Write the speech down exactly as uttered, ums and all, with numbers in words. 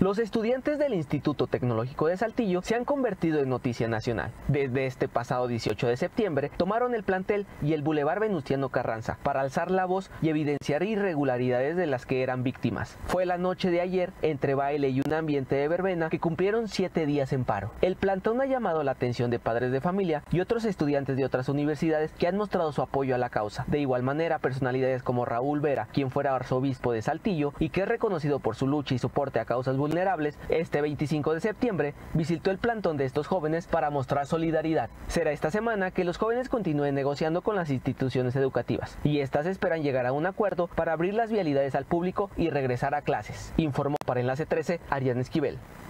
Los estudiantes del Instituto Tecnológico de Saltillo se han convertido en noticia nacional. Desde este pasado dieciocho de septiembre tomaron el plantel y el Boulevard Venustiano Carranza para alzar la voz y evidenciar irregularidades de las que eran víctimas. Fue la noche de ayer, entre baile y un ambiente de verbena, que cumplieron siete días en paro. El plantón ha llamado la atención de padres de familia y otros estudiantes de otras universidades que han mostrado su apoyo a la causa. De igual manera, personalidades como Raúl Vera, quien fuera arzobispo de Saltillo y que es reconocido por su lucha y soporte a causas vulnerables, este veinticinco de septiembre visitó el plantón de estos jóvenes para mostrar solidaridad. Será esta semana que los jóvenes continúen negociando con las instituciones educativas y estas esperan llegar a un acuerdo para abrir las vialidades al público y regresar a clases, informó para Enlace trece Ariadna Esquivel.